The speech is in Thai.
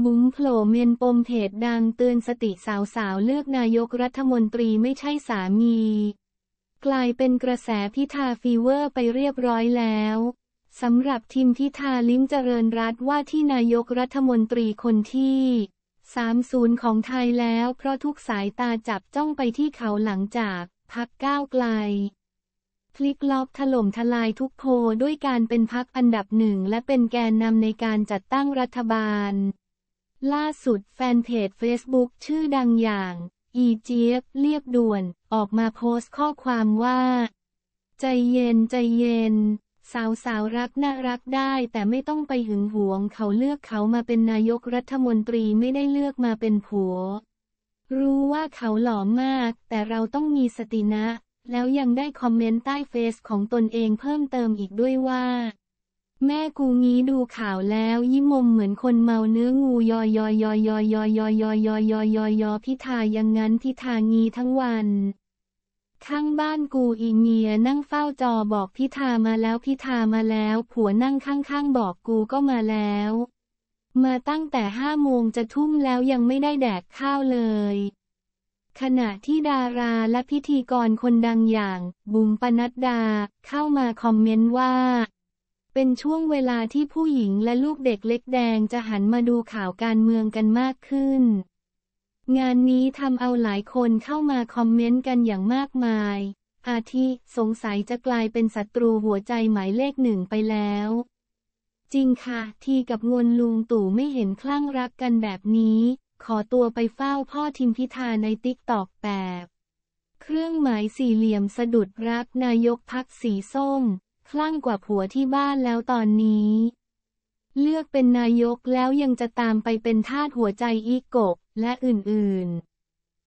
บุ๋มโผล่เมนปมเพจดังเตือนสติสาวๆเลือกนายกรัฐมนตรีไม่ใช่สามีกลายเป็นกระแสพิธาฟีเวอร์ไปเรียบร้อยแล้วสำหรับทิมพิธาลิ้มเจริญรัตน์ว่าที่นายกรัฐมนตรีคนที่30ของไทยแล้วเพราะทุกสายตาจับจ้องไปที่เขาหลังจากพรรคก้าวไกลพลิกล็อกถล่มทลายทุกโพลด้วยการเป็นพรรคอันดับ1และเป็นแกนนำในการจัดตั้งรัฐบาลล่าสุดแฟนเพจ Facebook ชื่อดังอย่างอีเจี๊ยบเรียบด่วนออกมาโพสต์ข้อความว่าใจเย็นใจเย็นสาวรักน่ารักได้แต่ไม่ต้องไปหึงหวงเขาเลือกเขามาเป็นนายกรัฐมนตรีไม่ได้เลือกมาเป็นผัวรู้ว่าเขาหล่อมากแต่เราต้องมีสตินะแล้วยังได้คอมเมนต์ใต้เฟซของตนเองเพิ่มเติมอีกด้วยว่าแม่กูงี้ดูข่าวแล้วยิ้มมุมเหมือนคนเมาเนื้องูยอยอยอยอยอยอยอยอยอยอยพิธายังงั้นพิธางี้ทั้งวันข้างบ้านกูอีเมียนั่งเฝ้าจอบอกพิธามาแล้วพิธามาแล้วผัวนั่งข้างๆบอกกูก็มาแล้วมาตั้งแต่5 โมงจะทุ่มแล้วยังไม่ได้แดกข้าวเลยขณะที่ดาราและพิธีกรคนดังอย่างบุ๋มปนัดดาเข้ามาคอมเมนต์ว่าเป็นช่วงเวลาที่ผู้หญิงและลูกเด็กเล็กแดงจะหันมาดูข่าวการเมืองกันมากขึ้นงานนี้ทำเอาหลายคนเข้ามาคอมเมนต์กันอย่างมากมายอาทิสงสัยจะกลายเป็นศัตรูหัวใจหมายเลข1ไปแล้วจริงค่ะทีกับงวนลุงตู่ไม่เห็นคลั่งรักกันแบบนี้ขอตัวไปเฝ้าพ่อทิมพิธาในติ๊กตอกแบบเครื่องหมายสี่เหลี่ยมสะดุดรักนายกพรรคสีส้มคลั่งกว่าผัวที่บ้านแล้วตอนนี้เลือกเป็นนายกแล้วยังจะตามไปเป็นทาสหัวใจอีกกบและอื่นๆ